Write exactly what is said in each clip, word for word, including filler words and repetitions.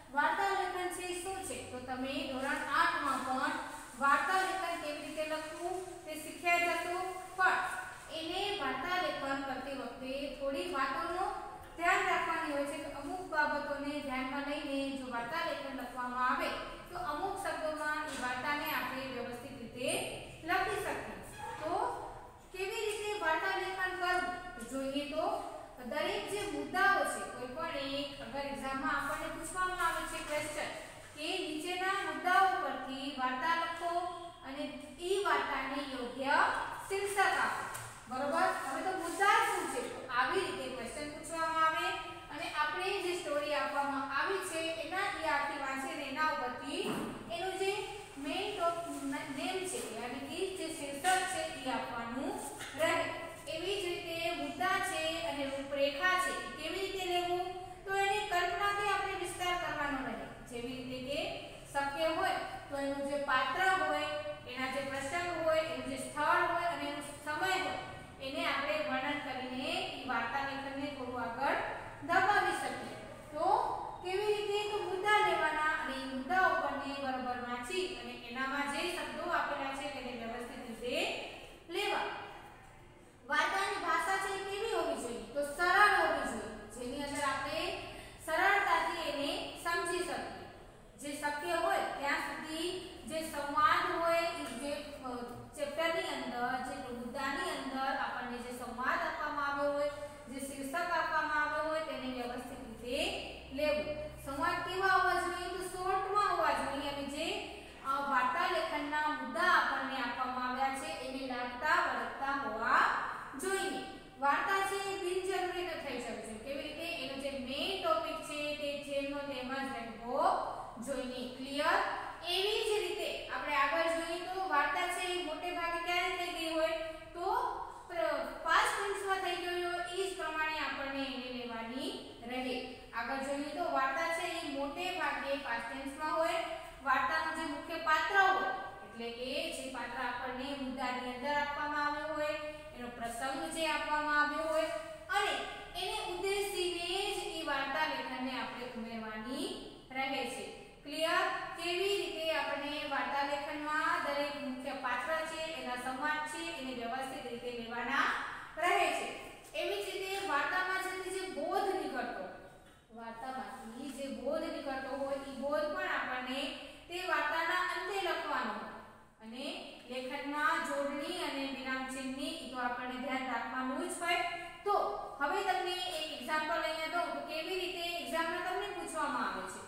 વાર્તા લેખન છે શું છે? તો તમે ધોરણ આઠ માં પણ વાર્તા લેખન કેવી રીતે લખવું તે શીખ્યા જશો, પણ એને વાર્તા લેખન કરતી વખતે થોડી વાતોનો ધ્યાન રાખવાની હોય છે કે અમુક બાબતોને ધ્યાનમાં લઈને જો વાર્તા લેખન લખવામાં આવે તો અમુક શબ્દોમાં એ વાર્તાને આપણે વ્યવસ્થિત રીતે લખી શકીએ. તો કેવી રીતે વાર્તા લેખન કરવું જોઈએ તો દરેક જે મુદ્દાઓ છે, કોઈ પણ એક અગર એક્ઝામમાં આપણને પૂછવામાં આવે છે ક્વેશ્ચન કે નીચેના મુદ્દાઓ પરથી વાર્તા લખો અને એ વાર્તાને યોગ્ય શીર્ષક આપો. બરોબર? હવે તો મુદ્દા શું છે? આવી રીતે ક્વેશ્ચન પૂછવામાં આવે અને આપણે જે સ્ટોરી આપવામાં આવી છે એના એ આખી વાંચીને એના ઉપરથી એનું જે મેઇન નેમ છે યાની કે જે શીર્ષક છે એ આપવાનું રહે. એવી જ રીતે મુદ્દા છે અને રૂપરેખા છે કેવી રીતે લેવું તો એની કલ્પનાથી આપણે વિસ્તાર કરવાનો રહે. જેવી રીતે કે શક્ય હોય તો એનું જે પાત્ર હોય, એના જે પ્રસંગ હોય, એનું જે સ્થળ હોય અને એનો સમય હોય એને આપણે વર્ણન કરીને એ વાર્તા લેખનને થોડું આગળ દબાવી શકીએ. તો કેવી રીતે તો મુદ્દા લેવાના અને એ મુદ્દા ઉપરને બરોબર વાંચી અને એનામાં જે શબ્દો આપેલા છે તેને વ્યવસ્થિત રીતે લેવા. વાર્તાની ભાષા છે કેવી હોવી જોઈએ તો સરળ હોવી જોઈએ, જેની અંદર આપણે સરળતાથી એને સમજી શકીએ. જે શક્ય હોય ત્યાં સુધી જે સંવાદ હોય જે ચેપ્ટરની અંદર જે મુદ્દાની અંદર આપણને જે સંવાદ આપવામાં આવ્યો હોય, જે શીર્ષક આપવામાં આવ્યો હોય તેને વ્યવસ્થિત રીતે લેવું. સંવાદ કેવા હોવા જોઈએ તો શોર્ટમાં હોવા જોઈએ અને જે વાર્તા લેખનના મુદ્દા આપણને આપવામાં આવ્યા છે એને લાગતા વળગતા હોવા જોઈએ. વાર્તા છે એ બિનજરૂરી ન થઈ શકે છે. કેવી રીતે? એનો જે મેઇન ટોપિક છે તે જેમનો તેમ જ રહેવો જોઈએ. ક્લિયર? એવી જ રીતે આપણે આગળ જોઈએ તો વાર્તા છે એ મોટે ભાગે ક્યારે થઈ ગઈ હોય તો પાસ્ટ ટેન્સમાં થઈ ગઈ હોય એ જ પ્રમાણે આપણને એને લેવાની રહે. આગળ જોઈએ તો વાર્તા છે એ મોટે ભાગે પાસ્ટ ટેન્સમાં હોય. વાર્તાનું જે મુખ્ય પાત્ર હોય એટલે કે જે પાત્ર આપણને મુદ્દાની અંદર આપવામાં આવ્યો હોય, એનો પ્રસંગ જે આપવામાં આવ્યો હોય અને એને ઉદ્દેશીને જ એ વાર્તા લેખનને આપણે ઉમેરવાની રહે છે. ક્લિયર? કેવી રીતે આપણે વાર્તા લેખનમાં દરેક મુખ્ય પાત્ર છે, એના સંવાદ છે એને વ્યવસ્થિત રીતે લેવાના રહે છે. એવી જ રીતે વાર્તામાં જે બોધ નીકળતો વાર્તામાંથી જે બોધ નીકળતો હોય એ બોધ પણ આપણને તે વાર્તાના અંતે લખવાનો હોય અને લેખનમાં જોડણી અને વિરામ ચિહ્નની તો આપણને ધ્યાન રાખવાનું જ હોય. તો હવે તમને એક એક્ઝામ્પલ અહીંયા દઉં તો કેવી રીતે એક્ઝામમાં તમને પૂછવામાં આવે છે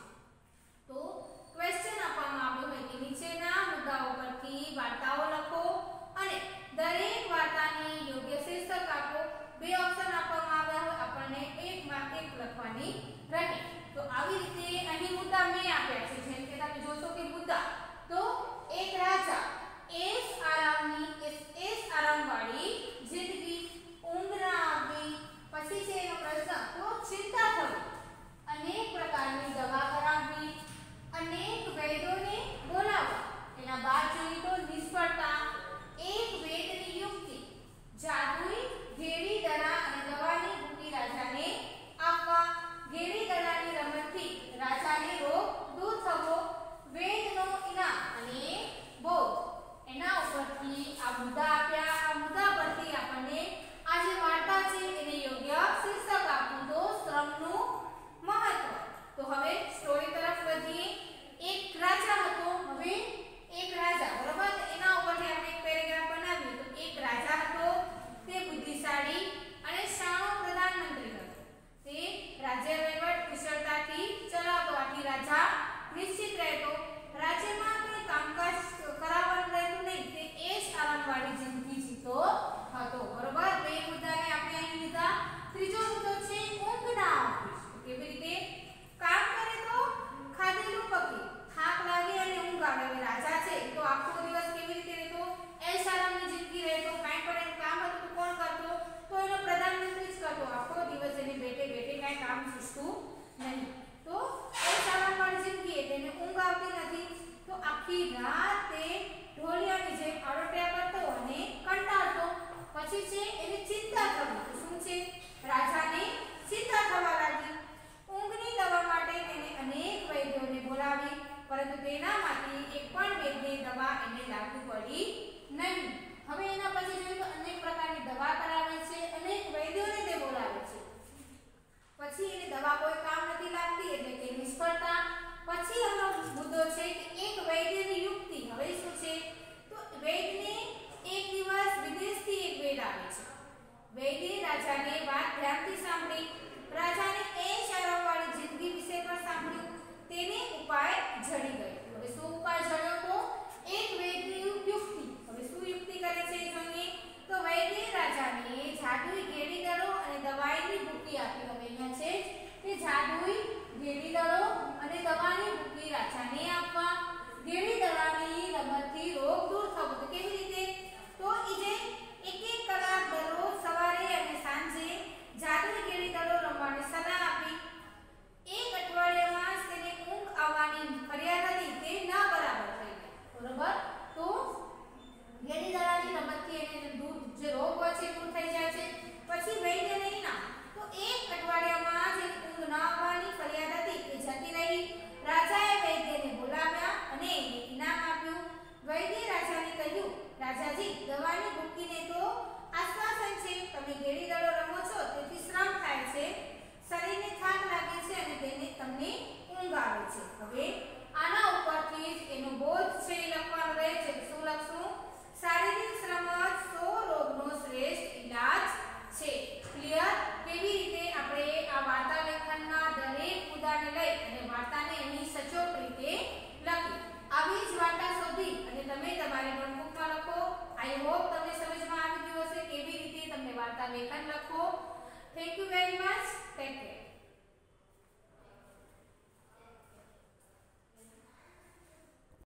તો ક્વેશ્ચન આપવામાં આવ્યો હોય કે નીચેના મુદ્દાઓ પરથી વાર્તાઓ લખો અને દરેક વાર્તાની યોગ્ય શીર્ષક આપો. બે ઓપ્શન આપવામાં આવ્યા હોય, આપણને એક માં એક લખવાની રહે. તો આવી રીતે અહીં મુદ્દા મેં આપ્યા છે. જેમ કે તમે જોશો કે મુદ્દા તો એક રાજા એસ આરામની એસ આરામવાળી જિંદગી, ઊંઘ ના આવવી, પછી છે એનો પ્રશ્ન તો ચિંતા થવી, અનેક પ્રકારની દવા કરાવવી, અનેક વૈદ્યોને બોલાવવા, એના બાદ જોઈએ તો નિષ્ફળતા, એક વેદની યુક્તિ, જાદુઈ ઘેરી દડા અને દવાની ભૂકી રાજાને આપવા, ઘેરી દડાની રમતથી રાજાને રોગ દૂર થવો, વેદનો ઇનામ અને બોધ. એના ઉપરથી આ મુદ્દા આપ્યા. આ મુદ્દા પરથી આપણને આ જે વાર્તા છે એને યોગ્ય શીર્ષક આપવું તો શ્રમનું મહત્વ. તો હવે સ્ટોરી તરફ વધીએ. એક રાજા હતો. હવે એક રાજા બરોબર એના ઉપરથી આપણે એક પેરેગ્રાફ બનાવીએ તો એક રાજા હતો. તે બુદ્ધિશાળી અને શાણો પ્રધાનમંત્રી હતો. તે રાજ્ય વહીવટ કુશળતાથી ચલાવતો. આથી રાજા નિશ્ચિત રહેતો. રાજ્યમાં કોઈ કામકાજ કરાવવાનું રહેતું નહીં. તે એશ આરામવાળી જિંદગી જીતો હતો. બરોબર? બે મુદ્દાને આપણે અહીં લીધા. ત્રીજો મુદ્દો છે ઊંઘ ના આવવી. કેવી રીતે? કામ કરે તો ખાધેલું પકે, થાક લાગે અને ઊંઘ આવે. રાજા છે તો આખો દિવસ કેવી રીતે રહેતો? એશ આરામની જિંદગી રહેતો. કાંઈ પણ એનું કામ હતું તો કોણ કરતો? તો એનો પ્રધાનમંત્રી જ કરતો. આખો દિવસ એને બેઠે બેઠે કાંઈ કામ સૂચતું નહીં. તો એશ આરામવાળી જિંદગી એટલે એને ઊંઘ આવતી નથી. તો આખી રાત તે ઢોલિયાની જેમ આરોટ્યા કરતો અને કંટાળતો. પછી છે એને ચિંતા થવી. તો શું છે? રાજાને ચિંતા થવા લાગી. ઊંઘની દવા માટે તેને અનેક વૈદ્યો બોલાવી, પરંતુ તેનામાંથી એક પણ વેદની દવા એને લાગુ પડી નહીં. હવે એના પછી જોઈએ તો અનેક પ્રકારની દવા કરાવે છે, અનેક વૈદ્યોને તે બોલાવે છે, પછી એની દવા કોઈ કામ નથી લાગતી એટલે કે નિષ્ફળતા. પછી આપણો મુદ્દો છે કે એક વૈદ્યની યુક્તિ. હવે શું છે તો વૈદ્યને એક દિવસ વિદેશથી એક વૈદ્ય આવે છે. વૈદ્ય રાજાને વાત ધ્યાનથી સાંભળી, રાજાને એ શાળાવાળી જિંદગી વિશે પણ સાંભળ્યું, તેને ઉપાય જડી ગયો. હવે શું ઉપાય જડ્યો તો એક વૈદ્યની યુક્તિ. હવે શું યુક્તિ કરે છે જોઈએ તો વૈદ્ય રાજાને જાદુઈ ગેડી દડો અને દવાઈની ભૂકી આપી. હવે અહીંયા છે કે જાદુઈ ગેડી દડો અને દવાની ભૂકી રાજાને આપવા. ગેડી દડાની રમતથી રોગ દૂર થવો. તો કેવી રીતે તો ઈ જે એક એક કલાક દરરોજ સવારે અને સાંજે જાદુઈ ગેડી દડો રમવાની સલાહ આપી. એક અઠવાડિયામાં જ તેને ઊંઘ આવવાની ફરિયાદ હતી તે ન બરાબર થઈ ગઈ. બરોબર, તો ગેડી દડાની રમતથી એને દૂર જે રોગ હોય છે દૂર થઈ જાય છે. પછી વૈદ્યને ઇનામ. તો એક અઠવાડિયામાં જે ઊંઘ ન આવવાની ફરિયાદ હતી એ જતી રહી. રાજાએ વૈદ્યને બોલાવ્યા અને એને ઇનામ આપ્યું. વૈદ્ય રાજાને કહ્યું, રાજાજી, દવાની ભૂકીને તો આશ્વાસન છે, તમે ગેડી દડો રમો છો તેથી શ્રમ થાય છે, શરીરને થાક લાગે છે અને તેને તમને ઊંઘ આવે છે. હવે આના ઉપરથી જ એનો બોધ છે એ લખવાનો રહે છે. શું લખશું? શારીરિક શ્રમ જ સો રોગનો શ્રેષ્ઠ ઈલાજ છે. ક્લિયર? કેવી રીતે આપણે આ વાર્તા લેખનના દરેક મુદ્દાને લઈ અને વાર્તાને અહીં સચોટ રીતે લખી. આવી જ વાર્તા શોધી અને તમે તમારી નોટબુકમાં લખો. આઈ હોપ તમને સમજમાં આવી ગયું હશે કેવી રીતે તમને વાર્તા લેખન લખો. Thank you very much. Take care.